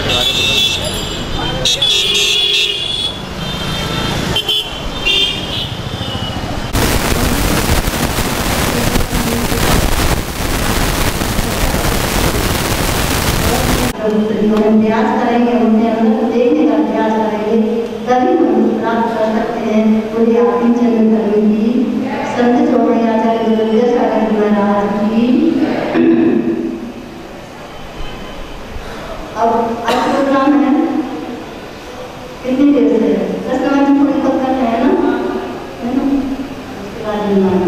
अभ्यास करेंगे, उनके अंदर देखने का अभ्यास करेंगे, तभी हम प्राप्त कर सकते हैं। पूरी आत्म चरण करने की संत चौड़े आचार्य गुरु विद्यासागर महाराज की। अब आज प्रोग्राम है कितनी देर से 10 मिनट थोड़ी बहुत करना है ना, उसके बाद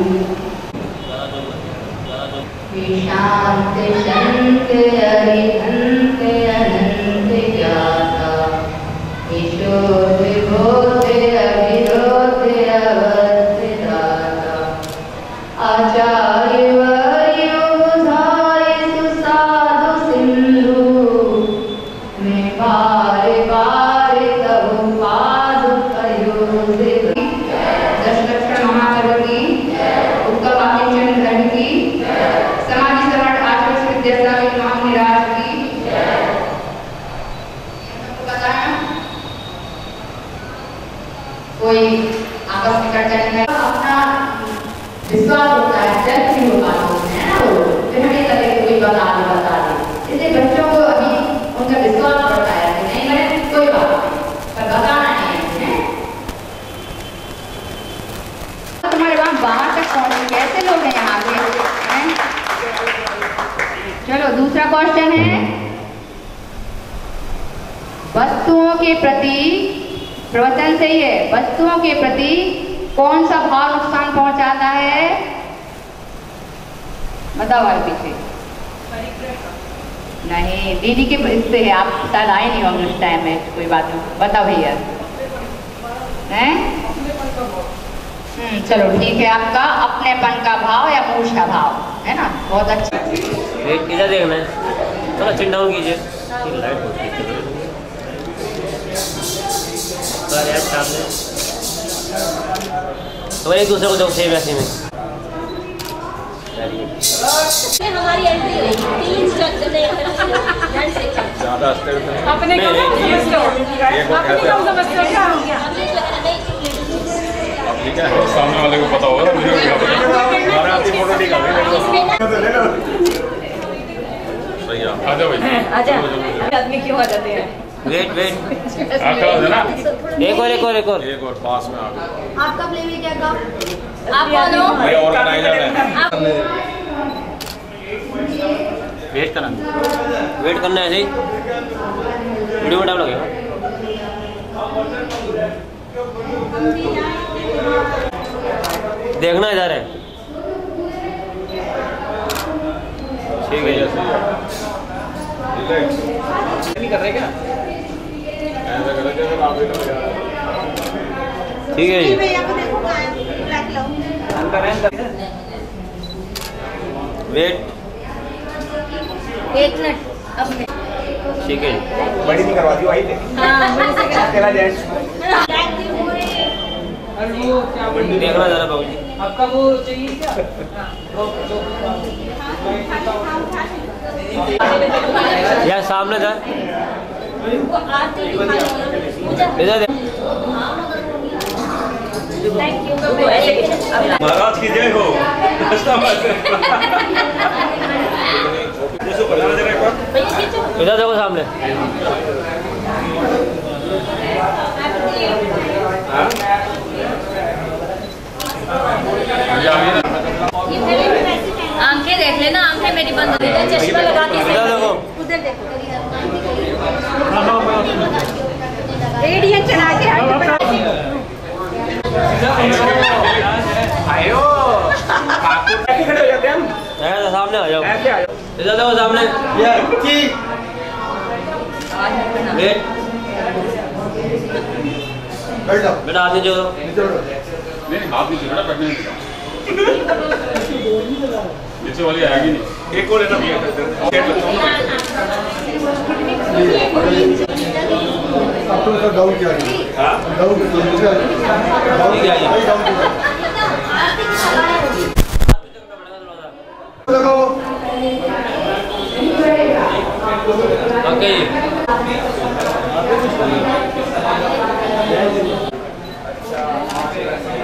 शांत शंत अरिहंत अनंत ज्ञाता ईशोध बोध अभिरोध अवस्थ दाता आचार्य वर्यो बुधाय सुसाधु सिंधु में बार बार तब पाद प्रयोग दशलक्ष महाकवि की उत्तम आत्मचरण धन की समाधि समर्थ आचार्य विद्यासागर महामुनिराज की। कोई आपस में चर्चा नहीं करता, अपना विश्वास होता है, जब नहीं हो पाता है ना, वो फिर हमें लगे कोई बता दे। इसलिए बच्चों को अभी उनका विश्वास बढ़ता है कि नहीं करें कोई बात नहीं, पर बताना नहीं है। तुम्हारे वहाँ बाहर तक पहुँचे कैसे लोग हैं यहाँ पे? चलो दूसरा क्वेश्चन है, वस्तुओं के प्रति, प्रवचन से ही है, वस्तुओं के प्रति कौन सा भाव नुकसान पहुंचाता है? बताओ भाई पीछे। नहीं, दीदी के इससे है, आप शायद आए नहीं होंगे उस टाइम में, कोई बात नहीं, बताओ भैया। हैं? चलो ठीक है, आपका अपनेपन का भाव या मूर्छा भाव है ना, बहुत अच्छा। इधर देखना है, थोड़ा चिन डाउन कीजिए, लाइट होती है सामने, तो एक दूसरे को जो सेम ऐसे में हमारी एंट्री हुई 3 जने ज़्यादा अपने को समझते हो क्या? ठीक है, सामने वाले को पता होगा, मुझे क्या पता, हमारा आपकी फोटो ठीक है। सही है, आ जाओ भाई, आजा। आदमी क्यों आ जाते हैं? वेट आपका हो ना, एक और पास में आ गए। आपका प्ले क्या कब? आप कौन हो? ये ऑर्गेनाइजर है। वेट करना है, ऐसे ही वीडियो में टाइम लगेगा। देखना इधर है, ठीक है, नहीं कर रहे क्या? ऐसा कर रहे हैं, आप भी कर रहे हैं। ठीक है जी। वेट 1 मिनट, अब ठीक है जी। बड़ी नहीं करवा दी भाई, हाँ बड़ी से करा। तेरा जेंट्स देखना जरा बाबूजी, आपका वो चाहिए क्या? यार सामने था, इधर थैंक यू। महाराज की जय हो। इधर देखो सामने, आंखें देख लेना, आंखें मेरी बंद हो गई, चश्मा लगा के इधर देखो, उधर देखो, रेडियन चला के आयो खड़े हो जाते हैं हम, सामने आ जाओ, इधर देखो सामने, बेटा हाथ नीचे करो, नहीं हाथ नीचे बेटा, बैठने नहीं, नीचे वाली आएगी नहीं, एक और लेना भी है। आपको इसका डाउट क्या है? हाँ डाउट क्या लगाओ। ओके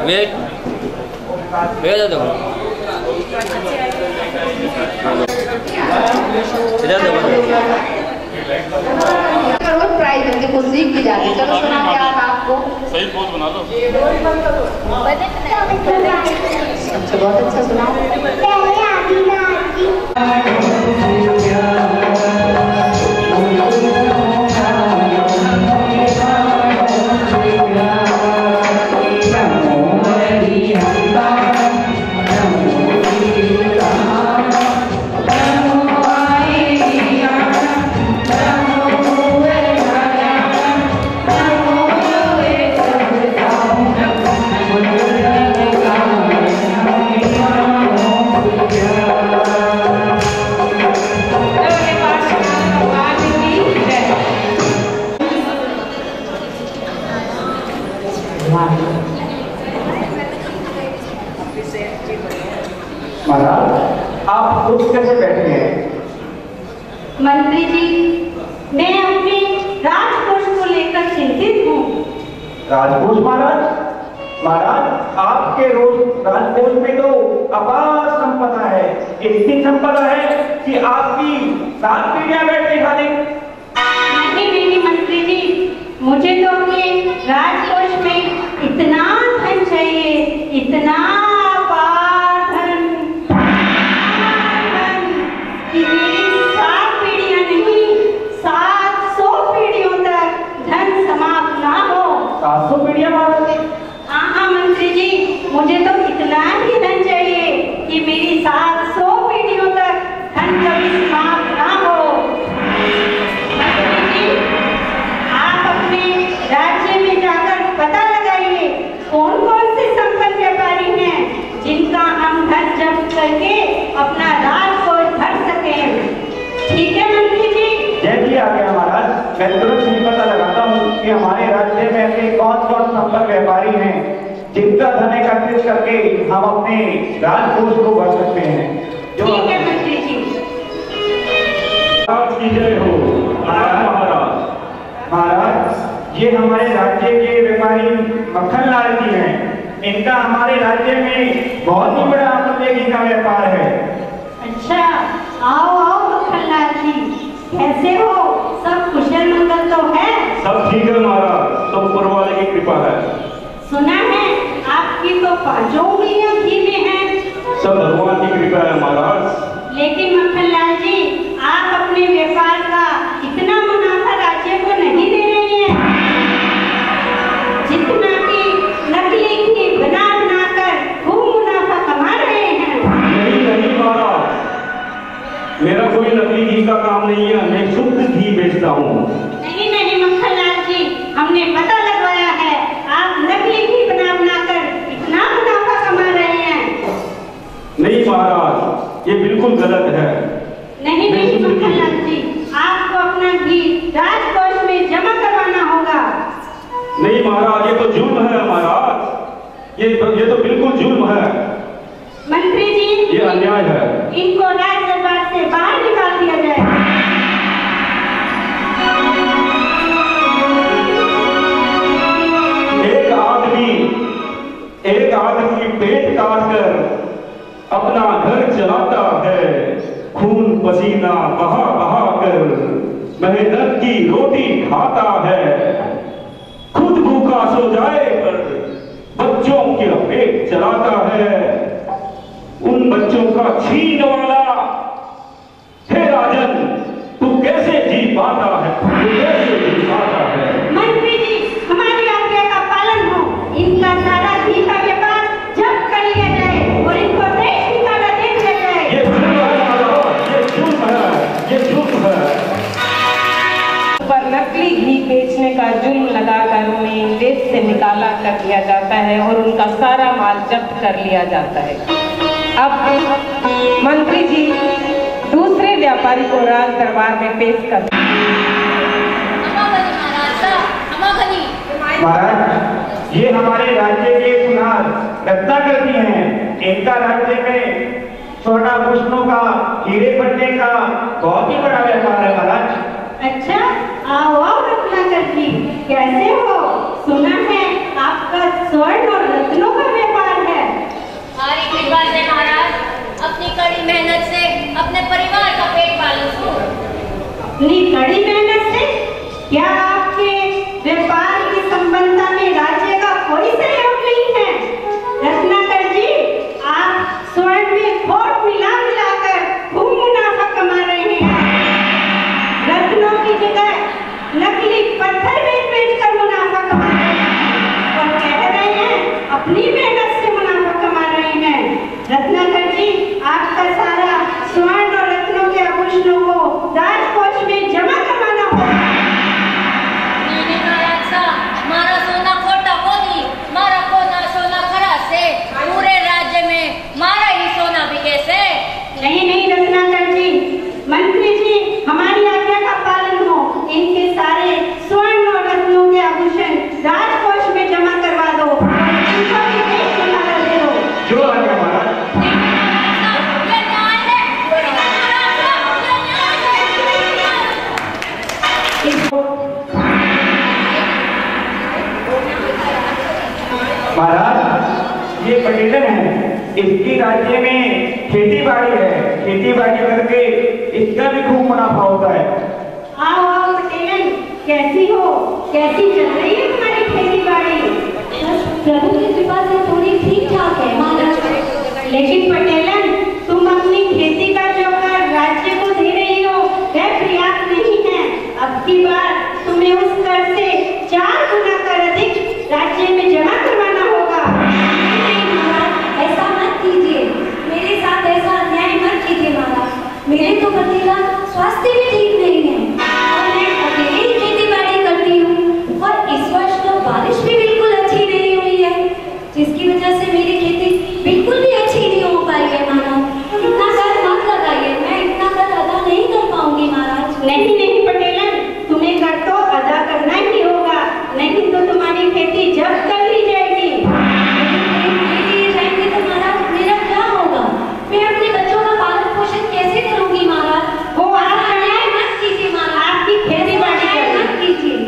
वेट वेट दो इधर दो रोज प्राइज मिलती कुछ सीख भी जाती। चलो सुना क्या था आपको? सही पोज बना लो। अच्छा बहुत अच्छा सुना। महाराज आप रुक कैसे बैठे हैं? मंत्री जी, मैं अपने राजकोष को लेकर चिंतित हूँ। राजकोष महाराज? महाराज आपके राजकोष में तो अपार संपदा है। इतनी संपदा है कि आपकी 7 पीढ़ियां बैठ के खा देंगे। नहीं मंत्री जी, मुझे तो अपने राजकोष में इतना धन चाहिए, इतना अपार धन कि मेरी 7 पीढ़ियां नहीं 700 पीढ़ियों तक धन समाप्त ना हो। 700 पीढ़ियां महाराज? हाँ मंत्री जी, मुझे तो इतना ही धन चाहिए कि मेरी 700 पीढ़ियों तक धन कभी समाप्त ना हो। मंत्री जी, आप अपने राज्य में जाकर पता लगाइए कौन कौन से संपन्न व्यापारी हैं जिनका हम धन जब्त करके अपना राजकोष भर सके। ठीक है मंत्री जी? जैसे आ गया महाराज, मैं तुरंत ही पता लगाता हूँ कि हमारे राज्य में ऐसे कौन कौन संपन्न व्यापारी हैं जिनका धन एकत्रित करके हम अपने राजकोष को भर सकते हैं। ठीक है मंत्री जी। की जय हो महाराज। महाराज ये हमारे राज्य के व्यापारी मक्खनलाल जी हैं। इनका हमारे राज्य में बहुत ही बड़ा अमूल्य घी का व्यापार है। अच्छा, आओ आओ मक्खनलाल जी, कैसे हो? सब कुशल मंगल तो है? सब ठीक है महाराज, सब ऊपर वाले की कृपा है। सुना है आपकी तो 5 उंगलियां घी में हैं। सब भगवान की कृपा है महाराज। लेकिन मक्खनलाल जी, आप अपने व्यापार का इतना मुनाफा राज्य को नहीं दे रहे हैं जितना कि नकली घी बना कर खूब मुनाफा कमा रहे हैं। नहीं महाराज, मेरा कोई नकली घी का काम नहीं है, मैं शुद्ध घी बेचता हूँ। नहीं मक्खनलाल जी, हमने पता लगवाया है आप नकली घी बना कर इतना मुनाफा कमा रहे हैं। नहीं महाराज, ये बिल्कुल गलत है। नहीं मक्खनलाल जी, आपको अपना घी राजकोष में जमा करवाना होगा। नहीं महाराज, ये तो जुल्म है महाराज, ये तो बिल्कुल जुल्म है। मंत्री जी, ये अन्याय है। इनको राज दरबार से बाहर निकाल दिया जाए। एक आदमी पेट काट कर अपना घर चलाता है, खून पसीना बहा बहा कर मेहनत की रोटी खाता है। खुद भूखा सो जाए पर बच्चों के पेट चलाता है। उन बच्चों का छीन वाला हे राजन, तू कैसे जी पाता है? मंत्री जी, हमारी आज्ञा का पालन हो। इनका सारा घी का व्यापार जब्त कर लिया जाए और इनको देश निकाला दे दिया जाए। ये जुल्म है। पर नकली घी बेचने का जुल्म लगाकर उन्हें देश से निकाला कर दिया जाता है और उनका सारा माल जब्त कर लिया जाता है। अब मंत्री जी दूसरे व्यापारी को राज दरबार में पेश कर। महाराज, ये हमारे राज्य के सुनार रत्नाकर जी हैं। इनका राज्य में स्वर्णाभूषणों का, हीरे पन्ने का बहुत ही बड़ा व्यापार है महाराज। अच्छा, आओ रत्नाकर जी, कैसे हो? सुना है आपका स्वर्ण और रत्नों का की कृपा से महाराज अपनी कड़ी मेहनत से अपने परिवार का पेट पालू हूँ। अपनी कड़ी मेहनत से? क्या आपके व्यापार की संबंधता में राज्य का कोई सहयोग नहीं है? रत्नाकर जी, आप स्वर्ण में खोट मिला मिलाकर खूब मुनाफा कमा रहे हैं। रत्नों की जगह नकली पत्थर बेच कर मुनाफा कमा रहे हैं और कह रहे हैं अपनी मेहनत से मुनाफा कमा रहे हैं। रत्नाकर जी, आपका सारा स्वर्ण और रत्नों के आभूषणों को राजकोष में जमा करवाना होगा। नहीं महाराज साहब, मारा सोना खोटा मोदी, मारा खोना सोना खरा से पूरे राज्य में मारा ही सोना बिके से। नहीं रत्नाकर जी, मंत्री जी, हमारी आज्ञा का पालन हो। इनके सारे स्वर्ण और रत्नों के आभूषण राजकोष में जमा करवा दो और इनको भी देश निकाल दे दो। जो आज्ञा महाराज। महाराज, ये पटेलन है, इसकी राज्य में खेती बाड़ी है, खेती बाड़ी करके इसका भी खूब मुनाफा होता है। आओ पटेलन, कैसी हो? कैसी चल रही है तुम्हारी खेती बाड़ी? प्रभु की कृपा से थोड़ी ठीक ठाक है महाराज। लेकिन पटेलन, तुम अपनी खेती का जो कर राज्य को दे रही हो वह पर्याप्त नहीं है। अब की बार तुम्हें उस कर से 4 गुना कर अधिक राज्य में जमा करवाना होगा। नहीं महाराज, ऐसा मत कीजिए, मेरे साथ ऐसा अन्याय मत कीजिए महाराज। मेरे तो पति का स्वास्थ्य भी ठीक नहीं है और मैं अकेले ही खेती बाड़ी करती हूँ और इस वर्ष तो बारिश भी बिल्कुल अच्छी नहीं हुई है, जिसकी वजह से मेरी खेती बिल्कुल भी अच्छी नहीं हो पाई है महाराज। इतना कर मत लगाइए, मैं इतना कर अदा नहीं कर पाऊंगी महाराज। नहीं पटेलन, तुम्हें कर तो अदा करना ही होगा, नहीं तो तुम्हारी खेती जब्त कर ली जाएगी। जाएंगे तो महाराज मेरा क्या होगा? मैं अपने बच्चों का पालन पोषण कैसे करूंगी महाराज? वो आप अन्याय मत कीजिए महाराज, आपकी खेती बाड़ी अन्याय मत कीजिए।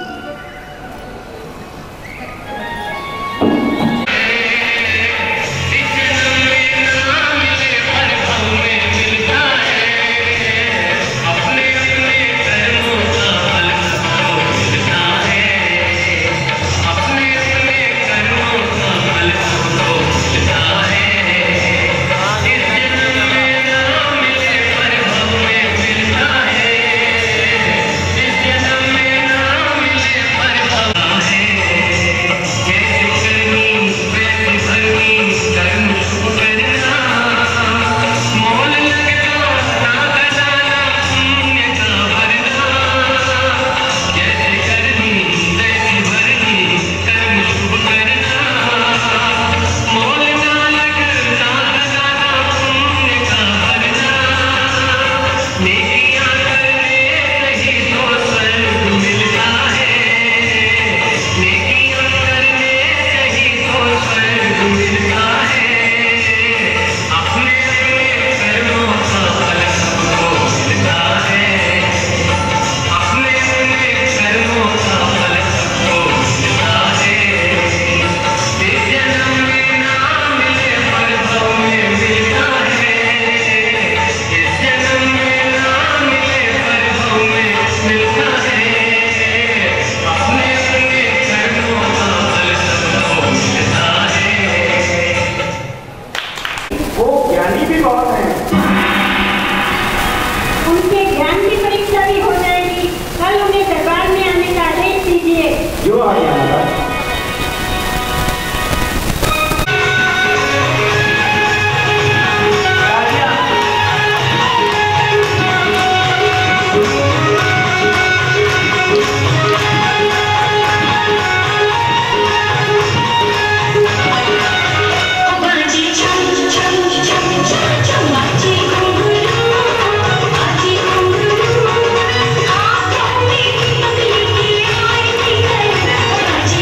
जो आ गया महाराज। आज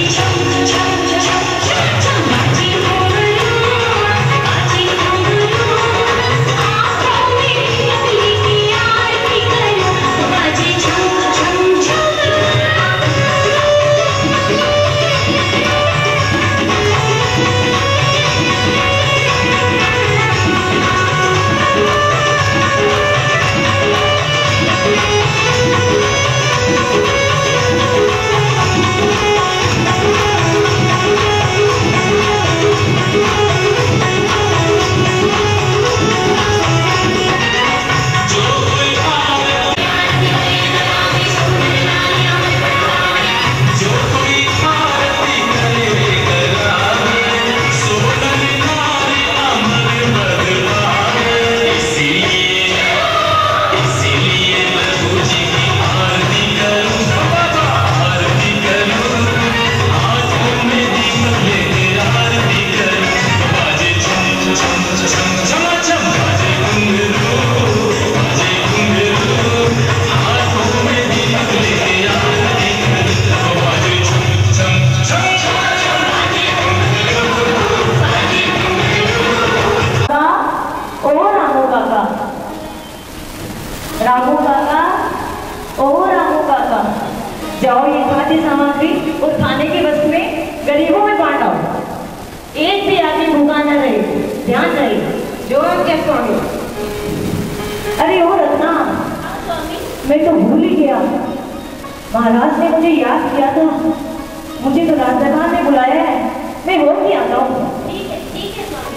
जाओ ये खाद्य सामग्री और खाने की वस्तुएं गरीबों में बांट आओ। एक भी आदमी भूखा न रहे, ध्यान रहे। जो क्या स्वामी? अरे ओ रत्ना, मैं तो भूल ही गया, महाराज ने मुझे याद किया था। मुझे तो राजसभा में बुलाया है, मैं हो के आता हूँ। ठीक है स्वामी।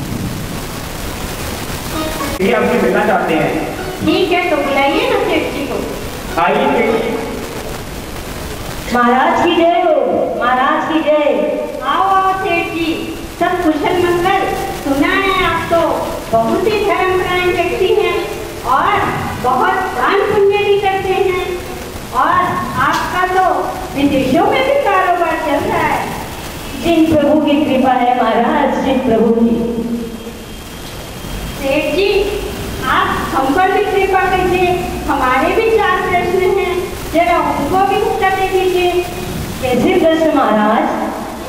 ये आपसे मिलना चाहते हैं। ठीक है, तो बुलाइए ना सेठ जी को। आइए सेठ जी। महाराज की जय हो, महाराज की जय। आओ आओ सेठ जी, सब कुशल मंगल। सुना है आप तो बहुत ही धर्मपरायण व्यक्ति हैं और बहुत दान पुण्य भी करते हैं, और आपका तो विदेशों में भी कारोबार चल रहा है। जिन प्रभु की कृपा है महाराज, जिन प्रभु की। सेठ जी, आप हम पर भी कृपा कीजिए। हमारे भी 4 प्रश्न हैं, जरा उनको भी उत्तर दे दीजिए। कैसे प्रश्न महाराज?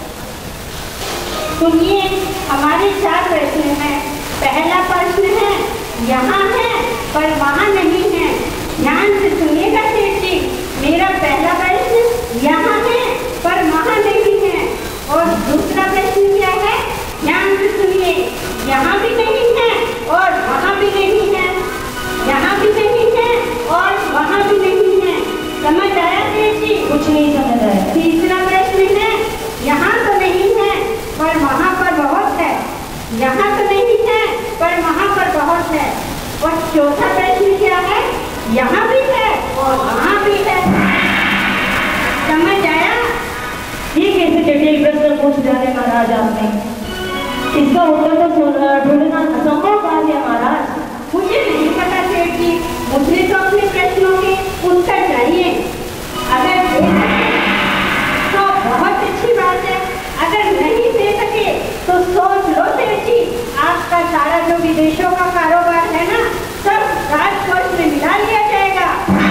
सुनिए, हमारे 4 प्रश्न हैं। पहला प्रश्न है, यहाँ है पर वहाँ नहीं है। ध्यान से सुनिएगा सेठ जी। मेरा पहला प्रश्न यहाँ है पर वहाँ नहीं है। और दूसरा प्रश्न क्या है? ध्यान से सुनिए, यहाँ भी नहीं है और वहाँ भी नहीं है। यहाँ भी नहीं है और वहाँ भी नहीं है। समझ आया सेठ जी? कुछ नहीं समझ आया। तीसरा प्रश्न है, यहाँ तो नहीं है पर वहाँ पर बहुत है। यहाँ तो नहीं है पर वहाँ पर बहुत है। और चौथा प्रश्न क्या है? यहाँ भी है और वहाँ भी है। समझ आया? ये कैसे जटिल प्रश्न पूछ डाले महाराज आपने? इसका उत्तर तो ढूंढना असंभव कार्य है महाराज। मुझे नहीं पता सेठ जी, मुझे तो अपने प्रश्नों के उत्तर चाहिए। अगर दे सके तो बहुत अच्छी बात है, अगर नहीं दे सके तो सोच लो सेठ जी, आपका सारा जो विदेशों का कारोबार है ना, सब राजकोष में मिला लिया जाएगा।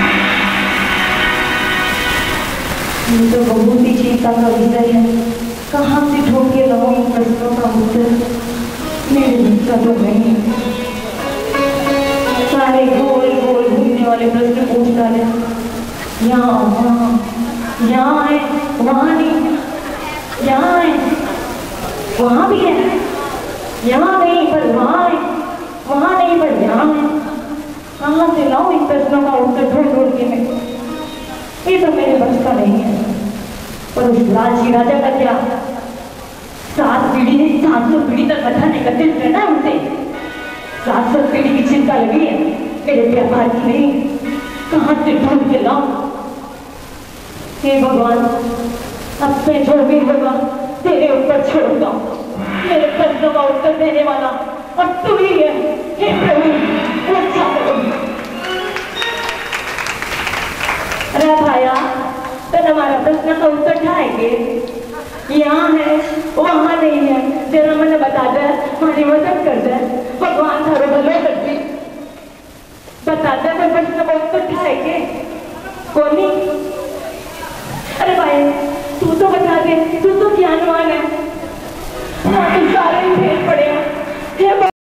ये तो बहुत ही चिंता का विषय है। कहाँ से ढूंढ के लाऊं इन प्रश्नों का उत्तर? मेरे दिक्कत तो नहीं। सारे गोल गोल घूमने वाले प्रश्न पूछ डाले। यहाँ वहाँ, यहाँ है वहाँ नहीं, यहाँ है वहाँ भी है, यहाँ नहीं पर वहाँ है, वहाँ नहीं पर यहाँ है। कहाँ से लाऊं इन प्रश्नों का उत्तर ढूंढ ढूंढ के मैं? ये तो मेरे बस का नहीं है। पर उस लालची राजा का क्या? 700 पीढ़ी तक कथा नहीं करते रहना है उनसे। 700 पीढ़ी की चिंता लगी है मेरे व्यापार की नहीं। कहाँ से ढूंढ के लाऊं? हे भगवान, अब मैं जो भी होगा तेरे ऊपर छोड़ता हूँ। मेरे प्रश्नों का उत्तर देने वाला और तू ही है। हे प्रभु, रक्षा करो। अरे भाया, तो हमारा प्रश्न का उत्तर ढाएंगे। यहाँ है वहाँ नहीं है, जरा मैंने बता दे, हमारी मदद कर दे। भगवान थारो भलो कर दी। बता दे मैं प्रश्न का उत्तर ढाएंगे। कोनी? अरे भाई, तू तो बता दे, तू तो ज्ञानवान